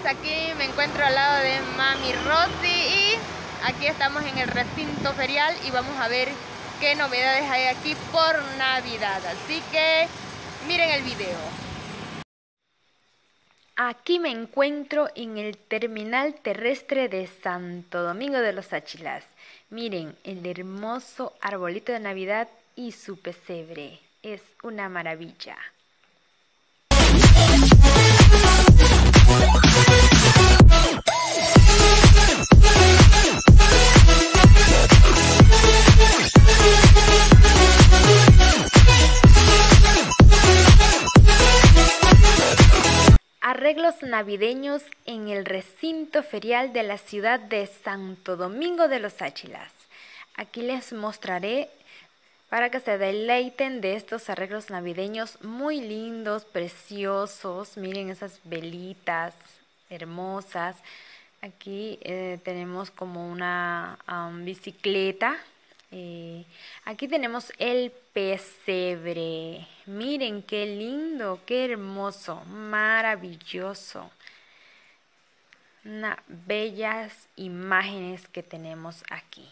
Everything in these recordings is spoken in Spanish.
aquí me encuentro al lado de Mami Rosy y aquí estamos en el recinto ferial y vamos a ver qué novedades hay aquí por Navidad. Así que miren el video. Aquí me encuentro en el terminal terrestre de Santo Domingo de los Áchilas. Miren el hermoso arbolito de Navidad y su pesebre. Es una maravilla. Arreglos navideños en el recinto ferial de la ciudad de Santo Domingo de los Áchilas. Aquí les mostraré para que se deleiten de estos arreglos navideños muy lindos, preciosos. Miren esas velitas hermosas. Aquí tenemos como una bicicleta. Aquí tenemos el pesebre. Miren qué lindo, qué hermoso, maravilloso. Unas bellas imágenes que tenemos aquí.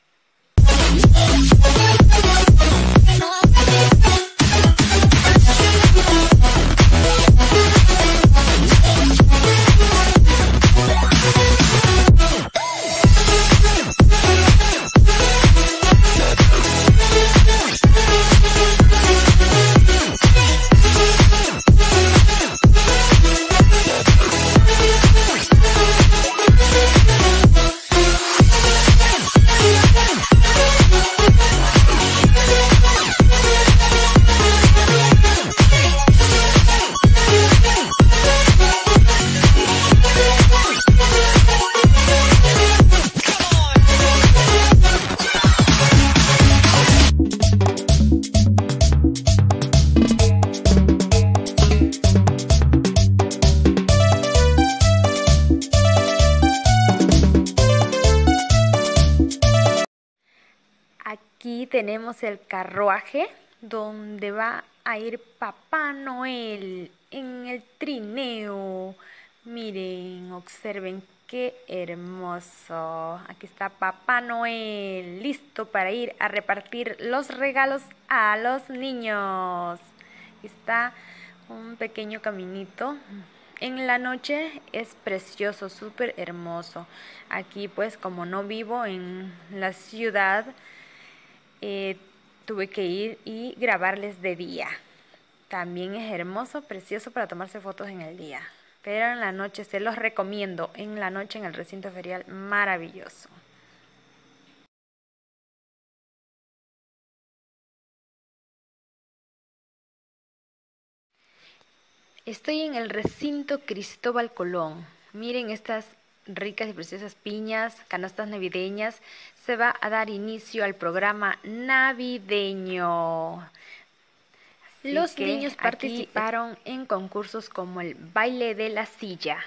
Aquí tenemos el carruaje donde va a ir Papá Noel en el trineo. Miren, observen qué hermoso. Aquí está Papá Noel, listo para ir a repartir los regalos a los niños. Aquí está un pequeño caminito. En la noche es precioso, súper hermoso. Aquí pues como no vivo en la ciudad, tuve que ir y grabarles de día. También es hermoso, precioso para tomarse fotos en el día. Pero en la noche se los recomiendo. En la noche en el recinto ferial, maravilloso. Estoy en el recinto Cristóbal Colón. Miren estas ricas y preciosas piñas, canastas navideñas. Se va a dar inicio al programa navideño. Los niños participaron en concursos como el baile de la silla.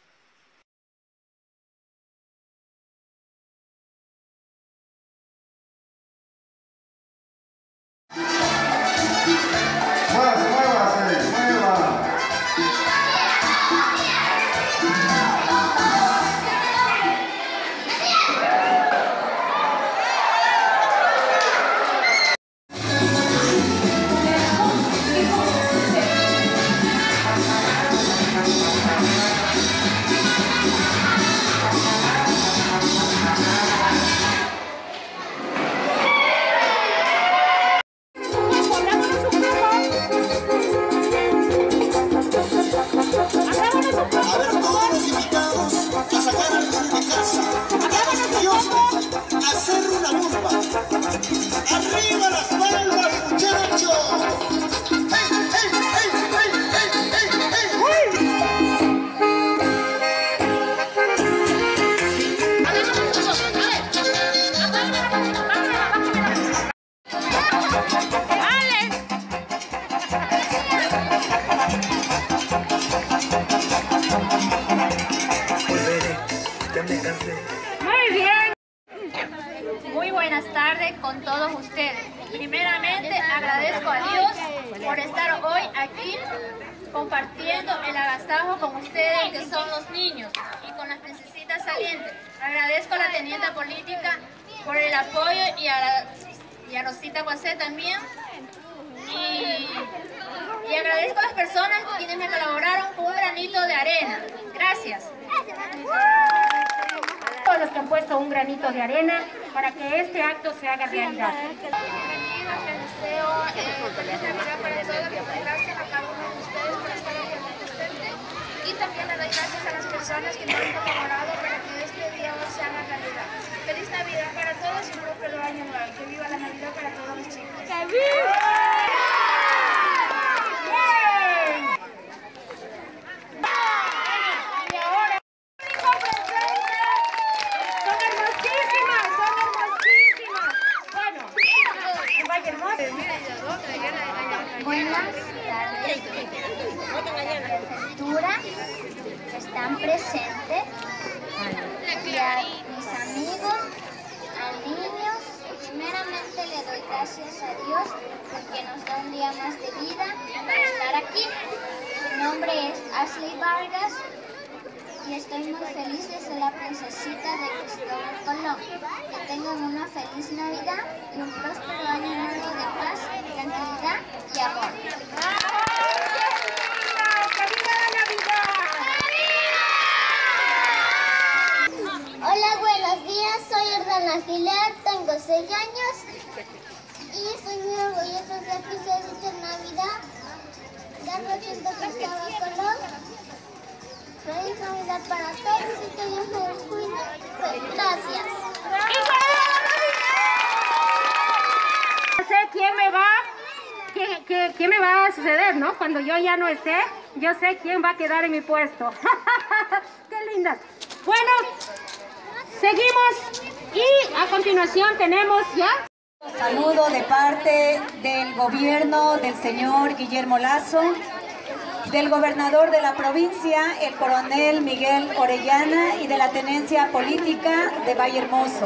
Muy bien. Muy buenas tardes con todos ustedes. Primeramente agradezco a Dios por estar hoy aquí compartiendo el agasajo con ustedes que son los niños y con las princesitas salientes. Agradezco a la teniente política por el apoyo y a Rosita Guacé también. Y agradezco a las personas quienes me colaboraron con un granito de arena. Gracias. Todos los que han puesto un granito de arena para que este acto se haga realidad. Deseo feliz Navidad para todos. Gracias a cada uno de ustedes por estar aquí presente. Y también le doy gracias a las personas que me han colaborado para que este día hoy se haga realidad. Feliz Navidad para todos y un próspero año nuevo. Que viva la Navidad para todos los chicos. ¡Que viva! Buenas tardes. Prefectura están presentes y a mis amigos, a niños. Primeramente le doy gracias a Dios porque nos da un día más de vida para estar aquí. Mi nombre es Ashley Vargas y estoy muy feliz de ser la princesita de Cristóbal Colón. Que tengan una feliz Navidad y un próspero año nuevo de paz, tranquilidad y amor. Hola, buenos días, soy Erdana Aguilar, tengo 6 años y estoy muy orgullosa de ser princesita en Navidad. Represento a Cristóbal Colón. Feliz Navidad para todos y que Dios me los cuide. Gracias. No sé quién me va a suceder, ¿no? Cuando yo ya no esté, yo sé quién va a quedar en mi puesto. ¡Qué lindas! Bueno, seguimos y a continuación tenemos ya... Saludo de parte del gobierno del señor Guillermo Lasso, del gobernador de la provincia, el coronel Miguel Orellana, y de la tenencia política de Vallehermoso.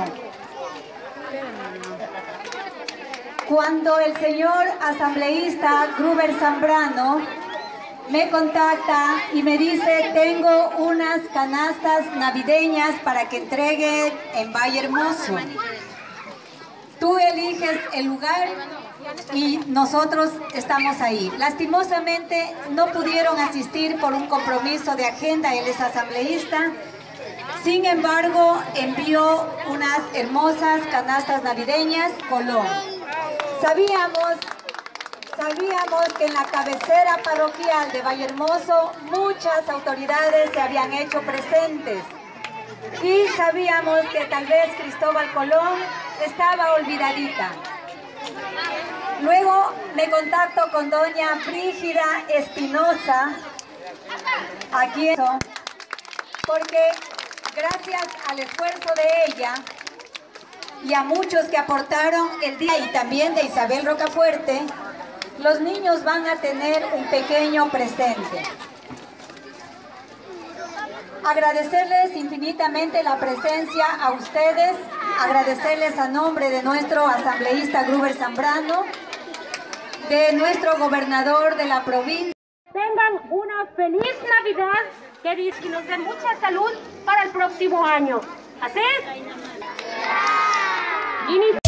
Cuando el señor asambleísta Gruber Zambrano me contacta y me dice: tengo unas canastas navideñas para que entregue en Vallehermoso, tú eliges el lugar y nosotros estamos ahí. Lastimosamente no pudieron asistir por un compromiso de agenda, él es asambleísta. Sin embargo, envió unas hermosas canastas navideñas Colón. Sabíamos que en la cabecera parroquial de Vallehermoso muchas autoridades se habían hecho presentes y sabíamos que tal vez Cristóbal Colón estaba olvidadita. Luego me contacto con doña Brígida Espinosa, aquí, porque gracias al esfuerzo de ella y a muchos que aportaron el día, y también de Isabel Rocafuerte, los niños van a tener un pequeño presente. Agradecerles infinitamente la presencia a ustedes, agradecerles a nombre de nuestro asambleísta Gruber Zambrano, de nuestro gobernador de la provincia. Tengan una feliz Navidad, que nos dé mucha salud para el próximo año. ¿Así?